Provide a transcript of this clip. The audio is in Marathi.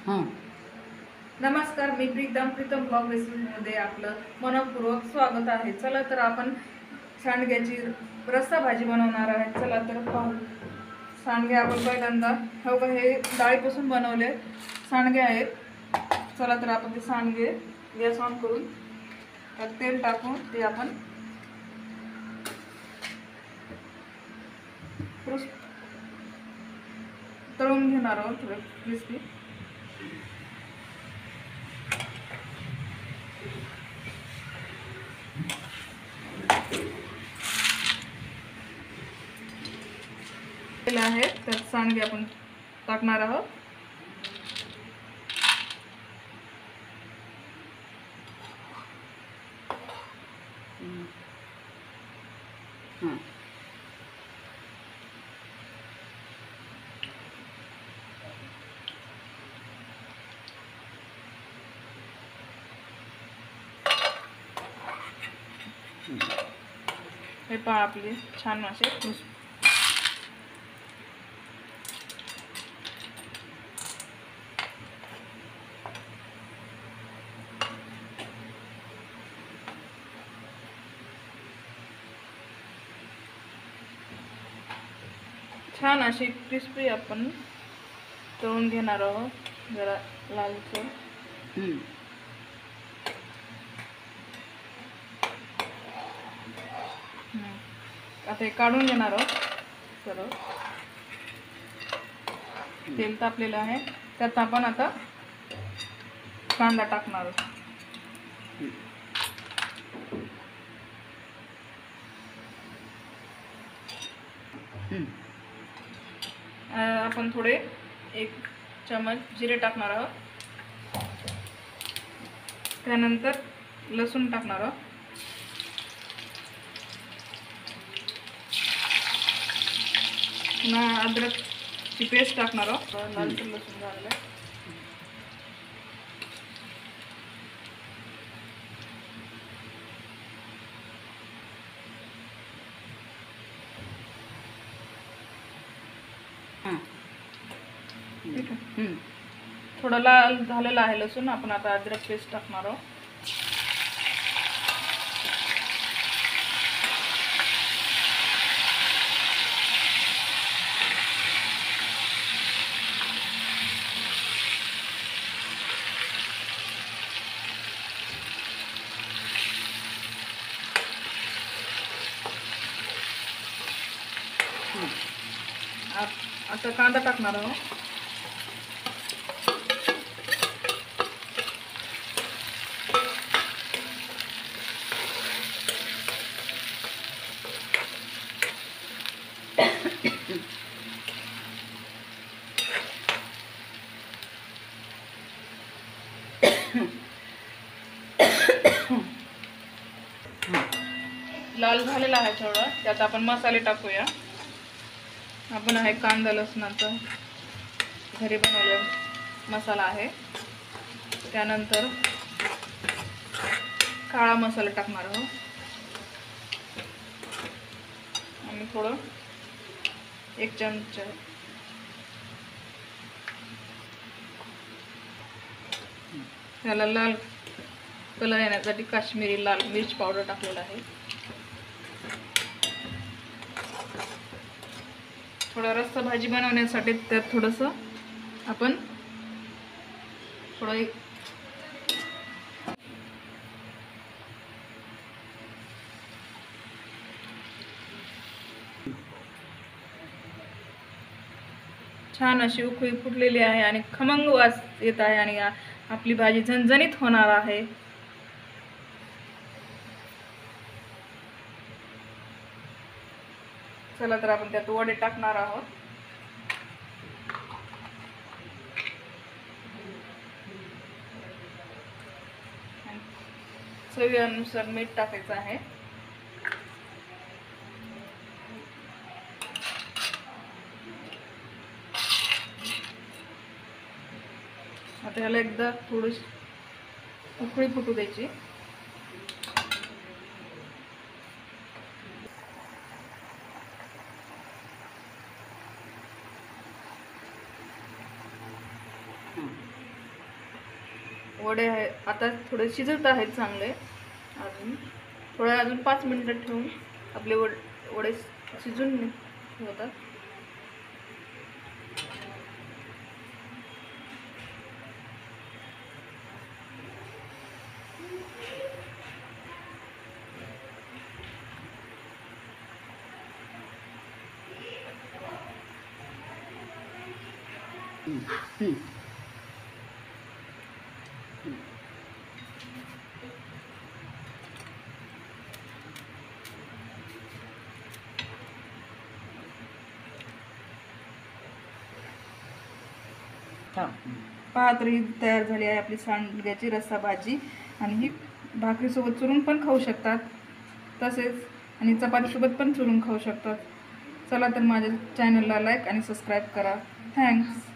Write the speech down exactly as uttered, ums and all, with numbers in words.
हां. नमस्कार, मी प्रीतम प्रीतम ब्लॉग रेसिपीमध्ये आपलं मनपूर्वक स्वागत आहे. चला तर आपण सांडग्याची रस्सा भाजी बनवणार आहे. चला तर पाहू. सांडगे आपण पहिल्यांदा हो का हे डाळीपासून बनवले सांडगे आहेत. चला तर आपण ते सांडगे गॅस ऑन करून त्यात तेल टाकून ते आपण तळून घेणार आहोत थोडं क्रिस्पी. आहे त्यात सांडगे आपण टाकणार आहोत. हां. हे पहा आपले छान असे छान अशी क्रिस्पी आपण तळून घेणार आहोत जरा लालसर. हं. आता हे काढून घेणार आहोत. सर्व तेल तापलेलं आहे त्यात आपण आता कांदा टाकणार आहोत. आपण थोडे एक चमच जिरे टाकणार आहोत. त्यानंतर लसूण टाकणार आहोत. पुन्हा अद्रकची पेस्ट टाकणार आहोत. लालसर लसूण झालेलं आहे. ठीक आहे. थोडं लाल झालेलं आहे लसूण. आपण आता अद्रक पेस्ट टाकणार आहोत. आता कांदा टाकणार आहोत. लाल झालेला आहे थोडं. त्यात आपण मसाले टाकूया. आपण आहे कांदा लसणाचा घरी बनवलेला मसाला आहे. त्यानंतर काळा मसाला टाकणार आहोत आणि थोडं एक चमचा त्याला लाल कलर येण्यासाठी काश्मीरी लाल मिर्च पावडर टाकलेला आहे. थोडा रस्सा भाजी बनवण्यासाठी त्यात थोडंसं आपण थोडं छान अशी उकळी फुटलेली आहे आणि खमंग वास येत आहे आणि आपली भाजी झणझणीत होणार आहे. चला तर आपण त्यात वडे टाकणार आहोत. चवीनुसार मीठ टाकायचं आहे. आता याला एकदा थोडीशी उकळी फुटू द्यायची. वडे आहे आता थोडे शिजत आहेत चांगले. अजून थोडं अजून पाच मिनिटं ठेवून आपले वड वडे शिजून होतात. हं, हं. थांब. पहा तरी तयार झाली आहे आपली सांडग्याची रस्सा भाजी. आणि ही भाकरीसोबत चुरून पण खाऊ शकतात, तसेच आणि चपातीसोबत पण चुरून खाऊ शकतात. चला तर माझ्या चॅनलला लाईक आणि सबस्क्राईब करा. थँक्स.